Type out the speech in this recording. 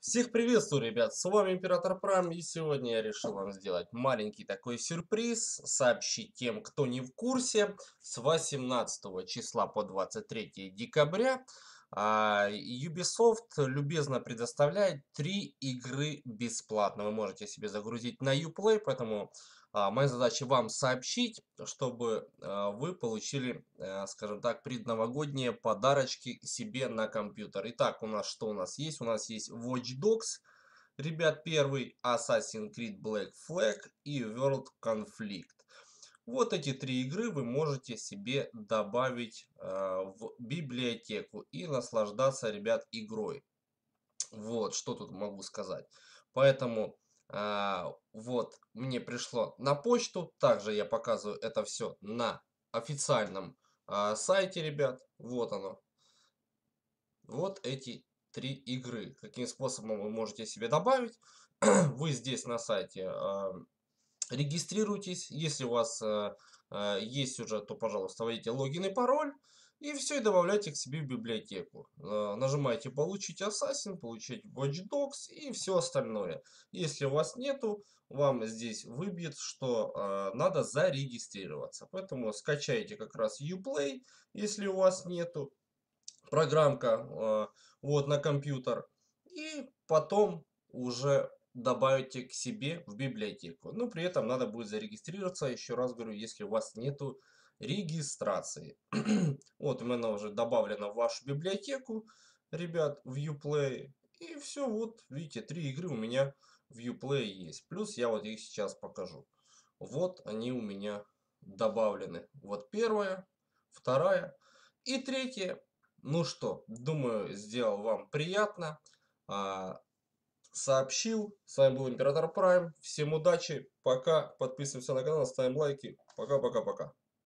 Всех приветствую, ребят! С вами Император Прайм, и сегодня я решил вам сделать маленький такой сюрприз, сообщить тем, кто не в курсе, с 18 числа по 23 декабря Ubisoft любезно предоставляет 3 игры бесплатно. Вы можете себе загрузить на Uplay, поэтому моя задача вам сообщить, чтобы вы получили, скажем так, предновогодние подарочки себе на компьютер. Итак, у нас что у нас есть? У нас есть Watch Dogs, ребят, первый, Assassin's Creed Black Flag и World Conflict. Вот эти 3 игры вы можете себе добавить в библиотеку и наслаждаться, ребят, игрой. Вот, что тут могу сказать. Поэтому вот мне пришло на почту. Также я показываю это все на официальном сайте, ребят. Вот оно. Вот эти 3 игры. Каким способом вы можете себе добавить? Вы здесь на сайте регистрируйтесь. Если у вас есть уже, то, пожалуйста, вводите логин и пароль. И все, и добавляйте к себе в библиотеку. Нажимаете «Получить Assassin», «Получить Watch Dogs» и все остальное. Если у вас нету, вам здесь выбьет, что надо зарегистрироваться. Поэтому скачайте как раз Uplay, если у вас нету. Программка вот на компьютер. И потом уже добавите к себе в библиотеку. Но при этом надо будет зарегистрироваться, еще раз говорю, если у вас нету регистрации. Вот у меня уже добавлено в вашу библиотеку, ребят, в Uplay. И все, вот, видите, 3 игры у меня в Uplay есть. Плюс я вот их сейчас покажу. Вот они у меня добавлены. Вот первая, вторая и третья. Ну что, думаю, сделал вам приятно. а, Сообщил. С вами был Император Прайм. Всем удачи. Пока. Подписываемся на канал, ставим лайки. Пока-пока-пока.